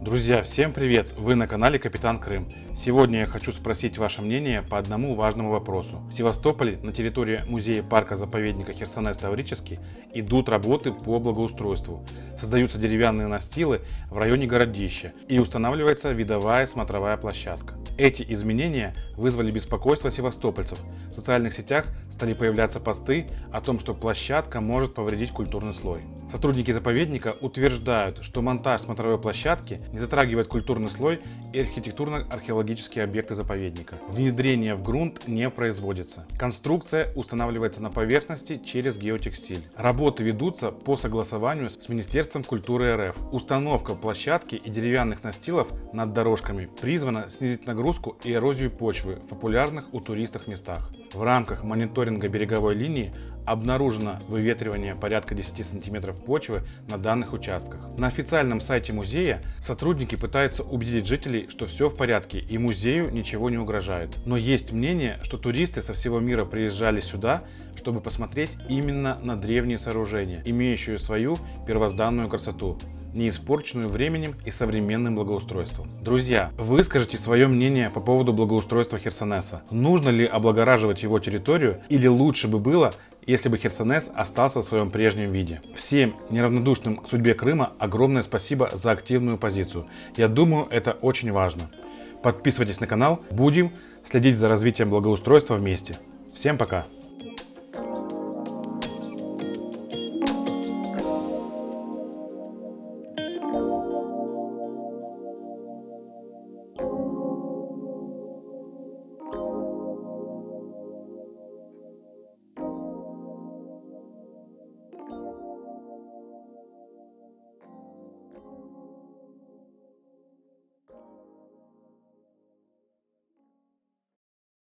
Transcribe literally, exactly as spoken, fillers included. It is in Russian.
Друзья, всем привет! Вы на канале Капитан Крым. Сегодня я хочу спросить ваше мнение по одному важному вопросу. В Севастополе на территории музея парка-заповедника Херсонес-Таврический идут работы по благоустройству. Создаются деревянные настилы в районе городища и устанавливается видовая смотровая площадка. Эти изменения вызвали беспокойство севастопольцев. В социальных сетях стали появляться посты о том, что площадка может повредить культурный слой. Сотрудники заповедника утверждают, что монтаж смотровой площадки не затрагивает культурный слой и архитектурно-археологические объекты заповедника. Внедрение в грунт не производится. Конструкция устанавливается на поверхности через геотекстиль. Работы ведутся по согласованию с Министерством культуры РФ. Установка площадки и деревянных настилов над дорожками призвана снизить нагрузку и эрозию почвы в популярных у туристов местах. В рамках мониторинга береговой линии обнаружено выветривание порядка десяти сантиметров почвы на данных участках. На официальном сайте музея сотрудники пытаются убедить жителей, что все в порядке и музею ничего не угрожает. Но есть мнение, что туристы со всего мира приезжали сюда, чтобы посмотреть именно на древние сооружения, имеющие свою первозданную красоту, не испорченную временем и современным благоустройством. Друзья, выскажите свое мнение по поводу благоустройства Херсонеса. Нужно ли облагораживать его территорию или лучше бы было, если бы Херсонес остался в своем прежнем виде? Всем неравнодушным к судьбе Крыма огромное спасибо за активную позицию. Я думаю, это очень важно. Подписывайтесь на канал, будем следить за развитием благоустройства вместе. Всем пока!